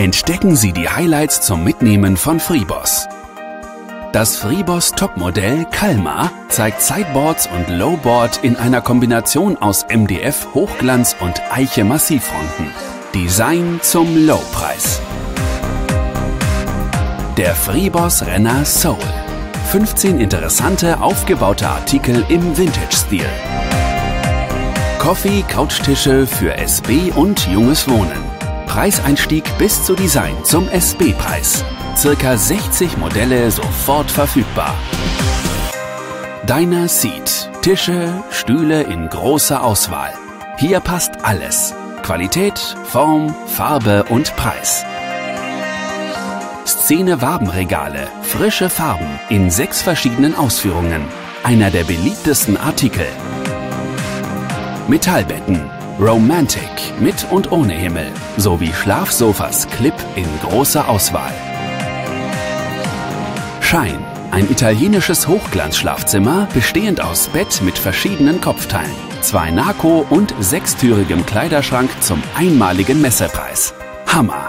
Entdecken Sie die Highlights zum Mitnehmen von FreeBoss. Das FreeBoss Topmodell Kalmar zeigt Sideboards und Lowboard in einer Kombination aus MDF, Hochglanz und Eiche Massivfronten. Design zum Lowpreis. Der FreeBoss Renner Soul. 15 interessante, aufgebaute Artikel im Vintage-Stil. Coffee-Couchtische für SB und junges Wohnen. Preiseinstieg bis zu Design zum SB-Preis. Circa 60 Modelle sofort verfügbar. Diner Seat. Tische, Stühle in großer Auswahl. Hier passt alles. Qualität, Form, Farbe und Preis. Szene Wabenregale. Frische Farben in 6 verschiedenen Ausführungen. Einer der beliebtesten Artikel. Metallbetten. Romantic mit und ohne Himmel. Sowie Schlafsofas Clip in großer Auswahl. Shine. Ein italienisches Hochglanzschlafzimmer, bestehend aus Bett mit verschiedenen Kopfteilen, 2 Nako- und 6-türigem Kleiderschrank zum einmaligen Messepreis. Hammer!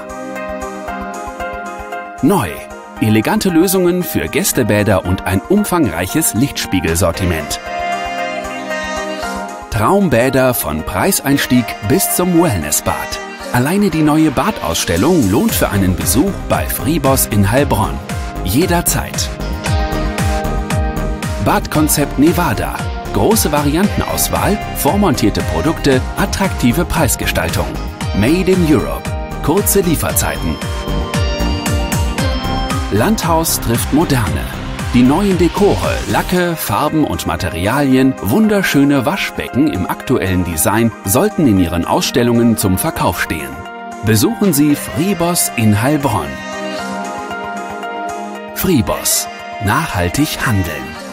Neu. Elegante Lösungen für Gästebäder und ein umfangreiches Lichtspiegelsortiment. Traumbäder von Preiseinstieg bis zum Wellnessbad. Alleine die neue Badausstellung lohnt für einen Besuch bei FreeBoss in Heilbronn. Jederzeit. Badkonzept Nevada. Große Variantenauswahl, vormontierte Produkte, attraktive Preisgestaltung. Made in Europe. Kurze Lieferzeiten. Landhaus trifft Moderne. Die neuen Dekore, Lacke, Farben und Materialien, wunderschöne Waschbecken im aktuellen Design sollten in Ihren Ausstellungen zum Verkauf stehen. Besuchen Sie FreeBoss in Heilbronn. FreeBoss. Nachhaltig handeln.